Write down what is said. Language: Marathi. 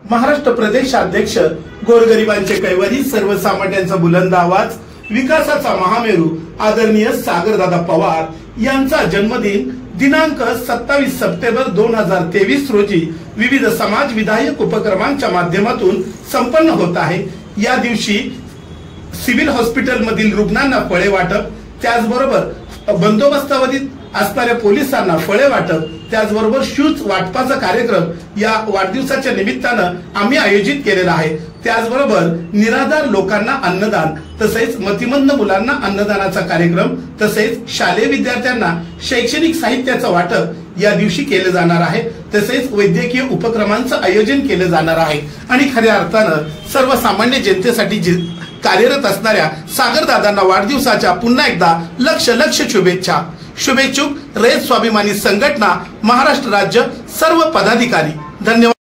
महाराष्ट्र प्रदेशाध्यक्ष, गोरगरिबांचे कैवारी, सर्वसामान्यांचा बुलंद आवाज, विकासाचा महामेरू आदरणीय सागरदादा पवार यांचा जन्मदिन दिनांक 27 सप्टेंबर 2023 रोजी विविध समाज विधायक उपक्रमांच्या माध्यमातून संपन्न होत आहे। या दिवशी सिव्हिल हॉस्पिटल मधील रुग्णांना फळे वाटप, त्याचबरोबर बंदोबस्तावरील असणाऱ्या पोलिसांना फळे वाटप, त्याचबरोबर शूज वाटपाचा कार्यक्रम या वाढदिवसाच्या निमित्तानं आम्ही आयोजित केलेला आहे। त्याचबरोबर निराधार लोकांना अन्नदान, तसेच मतिमंद मुलांना अन्नदानाचा कार्यक्रम, तसेच शालेय विद्यार्थ्यांना शैक्षणिक साहित्याचं वाटप या दिवशी केले जाणार आहे। तसेच वैद्यकीय उपक्रमांचं आयोजन केले जाणार आहे आणि खऱ्या अर्थानं सर्वसामान्य जनतेसाठी कार्यरत असणाऱ्या सागरदादांना वाढदिवसाच्या पुन्हा एकदा लक्ष शुभेच्छा। शुभेच्छुक रयत स्वाभिमानी संघटना, महाराष्ट्र राज्य, सर्व पदाधिकारी। धन्यवाद।